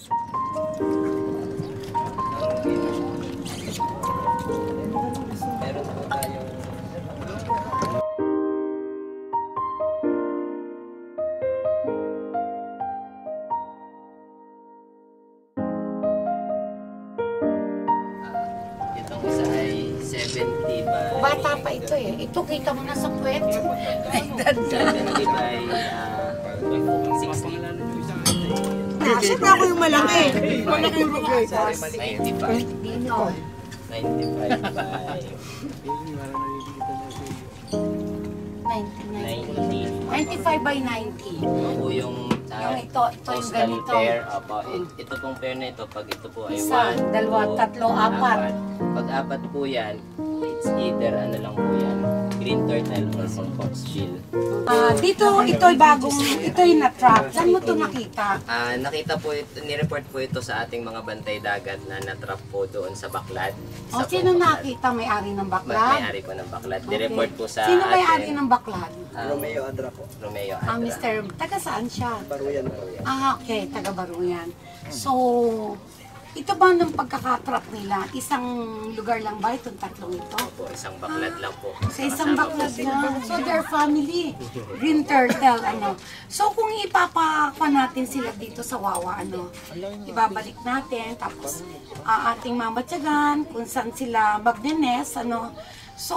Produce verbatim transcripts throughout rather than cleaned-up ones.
Meron po tayong itong isa ay seventy by Bata pa ito eh. Ito kita mo na sa puwet. seventy by uh, sixty. Kasi pa ako yung malaki. Malaki yung rugay. ninety-five. Dino. ninety-five by ninety. ninety-five by ninety. Ito po yung uh, Yung ito, ito yung postal ganito. pair. Opo, it- ito pong pair na ito, pag ito po ay Isa, one, dalawa, two, tatlo, apat. Pag apat po yan, it's either ano lang po yan, green turtle or some foxbill. Ah, dito, ito'y bagong, ito'y na-trap. Saan mo ito nakita? Ah, nakita po ito, nireport po ito sa ating mga bantay dagat na natrap po doon sa Baklad. O, Sa sino pong Baklad. nakita may-ari ng Ma- baklad? May-ari po ng Baklad. Okay. Nireport po sa Sino may-ari atin. ng baklad? Ah, Romeo Adra po. Romeo Adra. Ah, mister Taga saan siya? Baruyan po. Ah, okay. Taga Baruyan. So, ito ba ng pagkakatrap nila? Isang lugar lang ba itong tatlong ito? Opo, isang Baklad lang po. Sa isang Kasama baklad po sila. lang. So, they're family. Green turtle, ano. So, kung ipapakwa natin sila dito sa Wawa, ano, ibabalik natin, tapos ah, ating mamatyagan, kung saan sila magnenes, ano. So,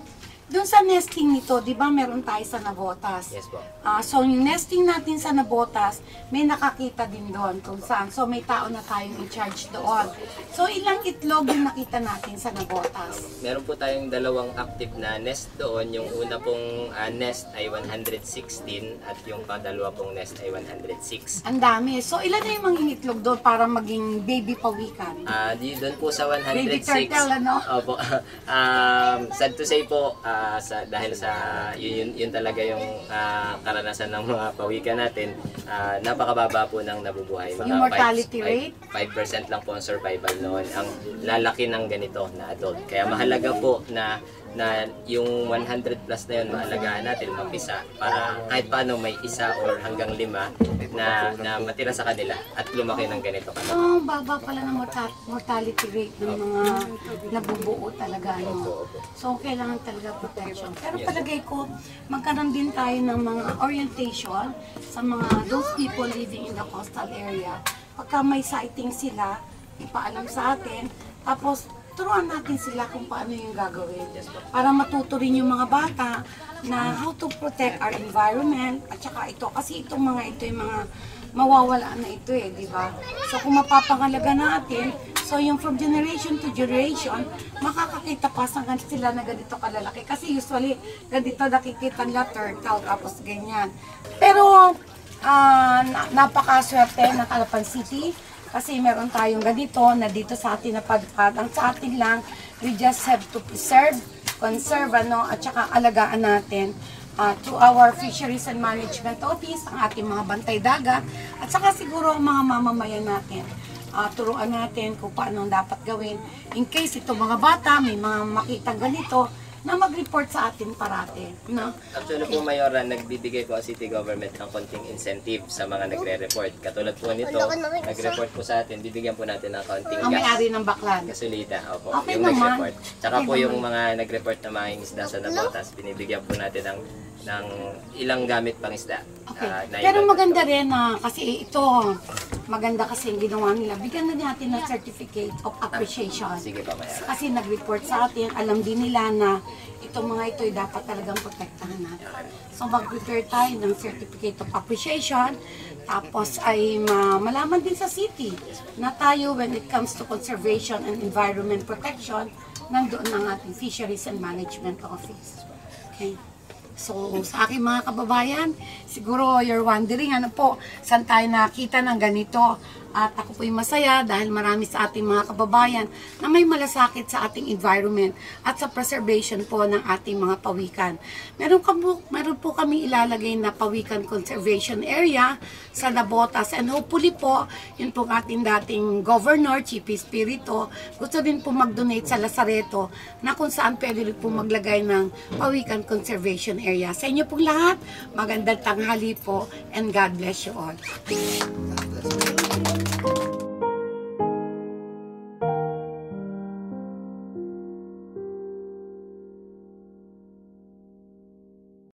dun sa nesting nito, di ba meron tayo sa Nabotas? Yes po. Ah, so, yung nesting natin sa Nabotas, may nakakita din doon kung saan. So, may tao na tayong in charge doon. So, ilang itlog yung nakita natin sa Nabotas? Meron po tayong dalawang active na nest doon. Yung una pong ah, nest ay one hundred sixteen at yung padalwa pong nest ay one hundred six. Ang dami. So, ilan na yung mga itlog doon para maging baby pawikan? Ah, di doon po sa one hundred six. Baby turtle, ano? Opo. um, sad to say po, ah, sa dahil sa yun, yun, yun talaga yung ah, karanasan ng mga pawikan natin, ah, napakababa po ng nabubuhay. Yung mortality rate? five percent lang po ang survival noon. Ang lalaki ng ganito na adult. Kaya mahalaga po na na yung one hundred plus na yun maalagaan natin, mapisa para kahit paano may isa or hanggang lima na, na matira sa kanila at lumaki ng ganito ka. Oh, baba pala ng morta- mortality rate ng mga nabubuo talaga. No? So, kailangan talaga protection. Pero palagay ko, magkaroon din tayo ng mga orientation sa mga those people living in the coastal area. Pagka may sighting sila, ipaalam sa atin. Tapos, turuan natin sila kung paano yung gagawin. Para matuto rin yung mga bata na how to protect our environment. At saka ito, kasi itong mga ito yung mga mawawala na ito eh, di ba? So kung mapapangalaga natin, so yung from generation to generation, makakakita pa sa sila na ganito kalalaki. Kasi usually, ganito nakikita nila turtle, tapos ganyan. Pero, uh, napakaswerte ng Calapan City. Kasi meron tayong ganito na dito sa atin na pagpad. Ang sa atin lang, we just have to preserve, conserve, ano, at saka alagaan natin uh, through our Fisheries and Management Office, ang ating mga bantay dagat, at saka siguro ang mga mamamayan natin. Uh, turuan natin kung paano dapat gawin. In case ito mga bata, may mga makita ganito, na mag-report sa atin parati. No? Actually po, Mayora, nagbibigay po ang city government ng konting incentive sa mga nagre-report. Katulad po nito, nag-report po sa atin, bibigyan po natin ng konting Ang may-ari ng baklan. gasolina. Opo, Okay yung naman. nag-report. Tsaka Okay po naman. yung mga nag-report na mga isda sa Nabotas, binibigyan po natin ng, ng ilang gamit pang isda. Okay. Ah, na Pero iba- maganda rin na kasi ito, maganda kasi yung ginawa nila. Bigyan na natin ng certificate of appreciation. Sige pa, Mayora. Kasi nag-report sa atin, alam din nila na itong mga ito ay dapat talagang protektahan natin. So mag-prepare tayo ng certificate of appreciation, tapos ay ma- malaman din sa city na tayo when it comes to conservation and environment protection, nandoon ang ating Fisheries and Management Office. Okay. So, sa aking mga kababayan, siguro you're wondering, ano po, saan tayo nakita ng ganito? At ako po'y masaya dahil marami sa ating mga kababayan na may malasakit sa ating environment at sa preservation po ng ating mga pawikan. Meron, kamo, meron po kami ilalagay na pawikan conservation area sa Nabotas, and hopefully po, yun pong ating dating governor, Chief Espiritu, gusto din po mag-donate sa Lazareto na kung saan pwede rin po maglagay ng pawikan conservation area. Sa inyo pong lahat, magandang tanghali po and God bless you all.